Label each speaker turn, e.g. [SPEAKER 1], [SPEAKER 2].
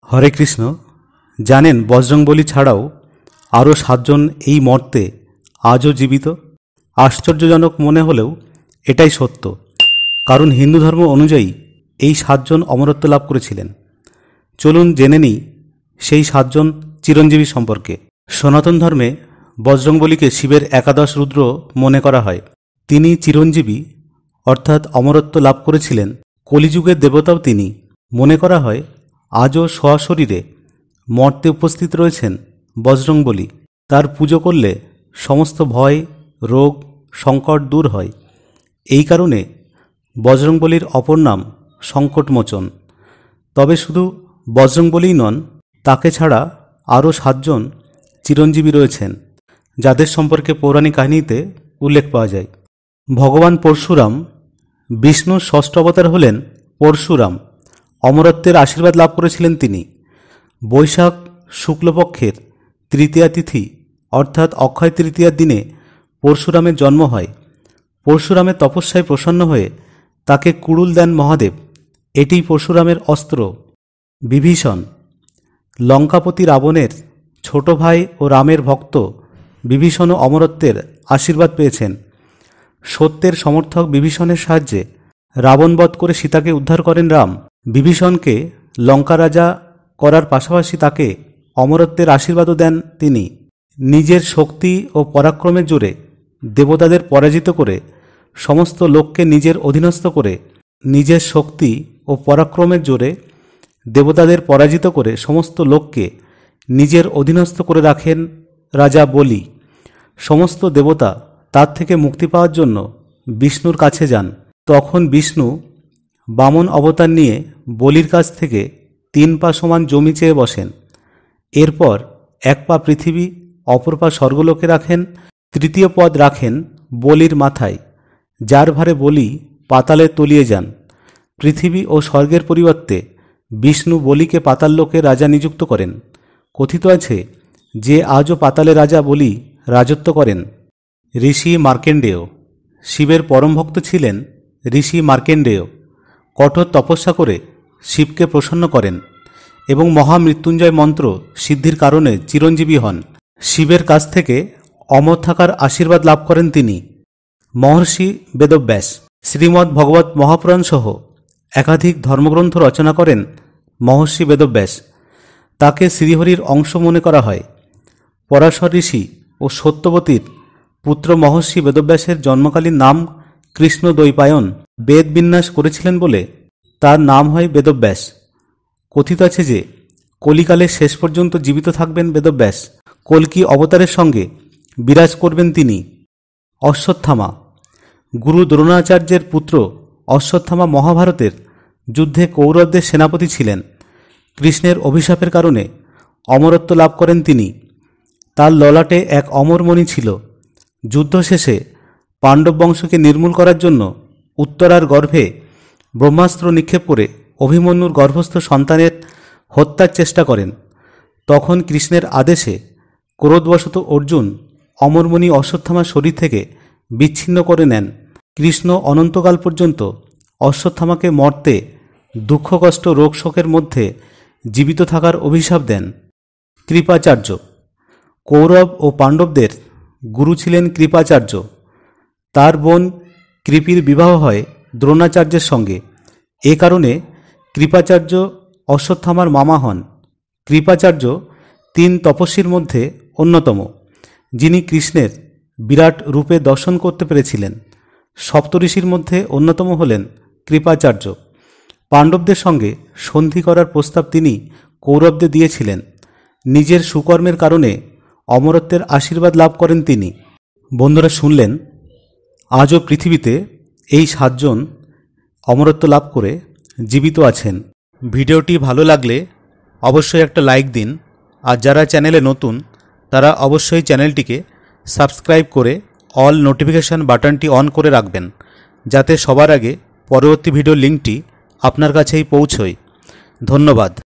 [SPEAKER 1] হরে কৃষ্ণ। জানেন বজরংবলী ছাড়াও আরও 7 জন এই মর্তে আজও জীবিত। আশ্চর্যজনক মনে হলেও এটাই সত্য, কারণ হিন্দু ধর্ম অনুযায়ী এই 7 জন অমরত্ব লাভ করেছিলেন। চলুন জেনে নিই সেই 7 জন চিরঞ্জীবী সম্পর্কে। সনাতন ধর্মে বজরংবলীকে শিবের একাদশ রুদ্র মনে করা হয়। তিনি চিরঞ্জীবী অর্থাৎ অমরত্ব লাভ করেছিলেন। কলিযুগের দেবতাও তিনি। মনে করা হয় আজও সশরীরে মর্তে উপস্থিত রয়েছেন বজরংবলী। তার পুজো করলে সমস্ত ভয়, রোগ, সংকট দূর হয়। এই কারণে বজরংবলীর অপর নাম সংকটমোচন। তবে শুধু বজরংবলীই নন, তাকে ছাড়া আরও 7 জন চিরঞ্জীবী রয়েছেন, যাদের সম্পর্কে পৌরাণিক কাহিনীতে উল্লেখ পাওয়া যায়। ভগবান পরশুরাম, বিষ্ণুর ষষ্ঠ অবতার হলেন পরশুরাম। অমরত্বের আশীর্বাদ লাভ করেছিলেন তিনি। বৈশাখ শুক্লপক্ষের তৃতীয়া তিথি অর্থাৎ অক্ষয় তৃতীয়ার দিনে পরশুরামের জন্ম হয়। পরশুরামের তপস্যায় প্রসন্ন হয়ে তাকে কুড়ুল দেন মহাদেব। এটিই পরশুরামের অস্ত্র। বিভীষণ, লঙ্কাপতি রাবণের ছোট ভাই ও রামের ভক্ত বিভীষণও অমরত্বের আশীর্বাদ পেয়েছেন। সত্যের সমর্থক বিভীষণের সাহায্যে রাবণবধ করে সীতাকে উদ্ধার করেন রাম। বিভীষণকে লঙ্কা রাজা করার পাশাপাশি তাকে অমরত্বের আশীর্বাদও দেন তিনি। নিজের শক্তি ও পরাক্রমের জোরে দেবতাদের পরাজিত করে সমস্ত লোককে নিজের অধীনস্থ করে নিজের শক্তি ও পরাক্রমের জোরে দেবতাদের পরাজিত করে সমস্ত লোককে নিজের অধীনস্থ করে রাখেন রাজা বলি। সমস্ত দেবতা তার থেকে মুক্তি পাওয়ার জন্য বিষ্ণুর কাছে যান। তখন বিষ্ণু বামন অবতার নিয়ে বলির কাছ থেকে 3 পা সমান জমি চেয়ে বসেন। এরপর 1 পা পৃথিবী, অপর পা স্বর্গলোকে রাখেন, তৃতীয় পদ রাখেন বলির মাথায়, যার ভারে বলি পাতালে তলিয়ে যান। পৃথিবী ও স্বর্গের পরিবর্তে বিষ্ণু বলিকে পাতাললোকে রাজা নিযুক্ত করেন। কথিত আছে যে আজও পাতালে রাজা বলি রাজত্ব করেন। ঋষি মার্কেন্ডেয়, শিবের পরম ভক্ত ছিলেন ঋষি মার্কেন্ডেয়। কঠোর তপস্যা করে শিবকে প্রসন্ন করেন এবং মহামৃত্যুঞ্জয় মন্ত্র সিদ্ধির কারণে চিরঞ্জীবী হন। শিবের কাছ থেকে অমর থাকার আশীর্বাদ লাভ করেন তিনি। মহর্ষি বেদব্যাস শ্রীমদ্ ভগবত মহাপুরাণ সহ একাধিক ধর্মগ্রন্থ রচনা করেন মহর্ষি বেদব্যাস। তাকে শ্রীহরির অংশ মনে করা হয়। পরাশর ঋষি ও সত্যবতীর পুত্র মহর্ষি বেদব্যাসের জন্মকালীন নাম কৃষ্ণ দ্বৈপায়ন। বেদ বিন্যাস করেছিলেন বলে তার নাম হয় বেদব্যাস। কথিত আছে যে কলিকালের শেষ পর্যন্ত জীবিত থাকবেন বেদব্যাস। কল্কি অবতারের সঙ্গে বিরাজ করবেন তিনি। অশ্বত্থামা, গুরু দ্রোণাচার্যের পুত্র অশ্বত্থামা মহাভারতের যুদ্ধে কৌরবদের সেনাপতি ছিলেন। কৃষ্ণের অভিশাপের কারণে অমরত্ব লাভ করেন তিনি। তার ললাটে এক অমরমণি ছিল। যুদ্ধ শেষে পাণ্ডব বংশকে নির্মূল করার জন্য উত্তরার গর্ভে ব্রহ্মাস্ত্র নিক্ষেপ করে অভিমন্যুর গর্ভস্থ সন্তানের হত্যার চেষ্টা করেন। তখন কৃষ্ণের আদেশে ক্রোধবশত অর্জুন অমরমণি অশ্বত্থামার শরীর থেকে বিচ্ছিন্ন করে নেন। কৃষ্ণ অনন্তকাল পর্যন্ত অশ্বত্থামাকে মর্তে দুঃখ কষ্ট রোগ শোকের মধ্যে জীবিত থাকার অভিশাপ দেন। কৃপাচার্য, কৌরব ও পাণ্ডবদের গুরু ছিলেন কৃপাচার্য। তার বোন কৃপির বিবাহ হয় দ্রোণাচার্যের সঙ্গে। এ কারণে কৃপাচার্য অশ্বত্থামার মামা হন। কৃপাচার্য 3 তপস্বীর মধ্যে অন্যতম, যিনি কৃষ্ণের বিরাট রূপে দর্শন করতে পেরেছিলেন। সপ্তঋষির মধ্যে অন্যতম হলেন কৃপাচার্য। পাণ্ডবদের সঙ্গে সন্ধি করার প্রস্তাব তিনি কৌরবদের দিয়েছিলেন। নিজের সুকর্মের কারণে অমরত্বের আশীর্বাদ লাভ করেন তিনি। বন্ধুরা শুনলেন, আজও পৃথিবীতে এই 7 জন অমরত্ব লাভ করে জীবিত আছেন। ভিডিওটি ভালো লাগলে অবশ্যই একটা লাইক দিন, আর যারা চ্যানেলে নতুন তারা অবশ্যই চ্যানেলটিকে সাবস্ক্রাইব করে অল নোটিফিকেশান বাটনটি অন করে রাখবেন, যাতে সবার আগে পরবর্তী ভিডিওর লিঙ্কটি আপনার কাছেই পৌঁছয়। ধন্যবাদ।